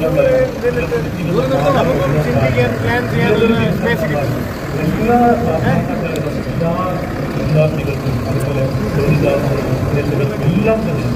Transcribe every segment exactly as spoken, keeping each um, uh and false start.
ചിന്തിക്കാൻ പ്ലാൻ ചെയ്യാനുള്ള സ്പേസ് കിട്ടും. എല്ലാ എല്ലാ വിദ്യാർത്ഥികൾക്കും അതുപോലെ തൊഴിലാളികൾക്കും എല്ലാം തന്നെ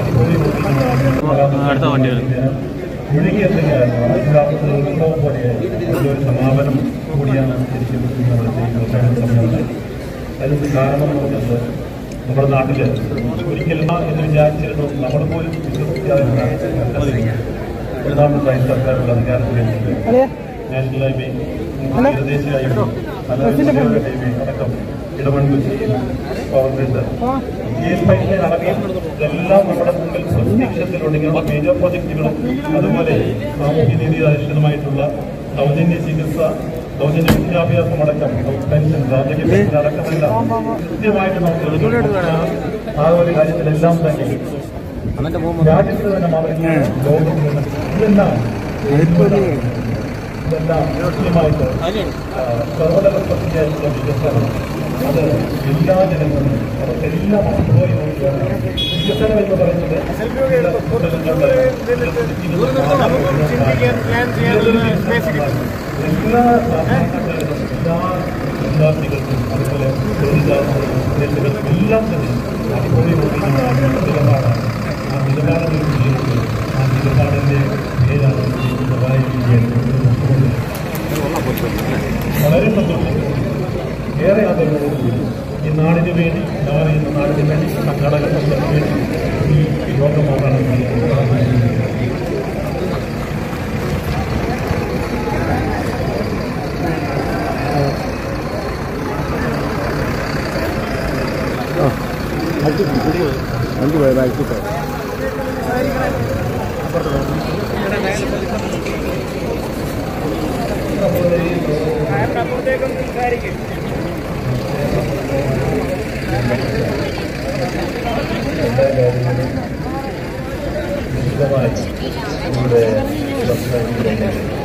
അടുത്ത വണ്ടികൾ ഇവിടേക്ക് എന്തെങ്കിലും ഉത്സവം പോലെ ഒരു സമാപനം കൂടിയാണ് ശരിക്കും നമ്മൾ ചെയ്യുന്നത്. അതിന് കാരണം എന്ന് പറയുന്നത് നമ്മുടെ നാട്ടിൽ ഒരിക്കലും എന്ന് വിചാരിച്ചിരുന്നു നമ്മൾ പോലും വിശ്വസിക്കാതിരുന്ന ഒന്നാമതായി സർക്കാരുള്ള അധികാരത്തിലേക്ക് നാഷണൽ ഹൈവേ ദേശീയ ഹൈവേ ഹൈവേ അടക്കം ഇടമൺ പവർ ഗ്രിഡ് ഈ പൈസ അടക്കം ഇതെല്ലാം നമ്മുടെ മുന്നിൽ പ്രതീക്ഷത്തിലുണ്ടെങ്കിൽ മേജർ പ്രോജക്റ്റുകളും അതുപോലെ സാമൂഹ്യ നീതി അധിഷ്ഠിതമായിട്ടുള്ള സൗജന്യ ചികിത്സ സൗജന്യ വിദ്യാഭ്യാസം അടക്കം പെൻഷൻ വാർദ്ധക്യ പെൻഷൻ അടക്കമെല്ലാം കൃത്യമായിട്ട് നമുക്ക് ആ ഒരു കാര്യത്തിലെല്ലാം തന്നെ രാജ്യത്ത് തന്നെ മാത്രമേ ലോകത്തിൽ നിന്ന് ഇതെല്ലാം ഇതെല്ലാം കൃത്യമായിട്ട് സർവതല പ്രത്യേക വികസനം അത് എല്ലാ ജനങ്ങളും അവർക്കെല്ലാം അനുഭവം വികസനം എന്ന് പറയുന്നത് ചിന്തിക്കാൻ പ്ലാൻ ചെയ്യാനുള്ള സ്പേസ് കിട്ടും. എല്ലാ എല്ലാ വിദ്യാർത്ഥികൾക്കും അതുപോലെ തൊഴിലാളികൾക്കും എല്ലാം തന്നെ അനുഭവം നിലപാടാണ്. ആ നിലപാടിനെ വിജയിച്ച് ആ നിലപാടിന്റെ പേരാണ് പിണറായി വിജയൻ. വളരെ സന്തോഷം, ഏറെ ആദരവോടുകൂടി ഈ നാടിന് വേണ്ടി ഞാൻ ഇന്ന് നാടിന് വേണ്ടി സംഘടന വേണ്ടി ഈ യോഗമാണ് അഞ്ച് പോയത് അയച്ചു അപ്പുറത്തേക്കും സംസാരിക്കും. വിശദമായി നമ്മുടെ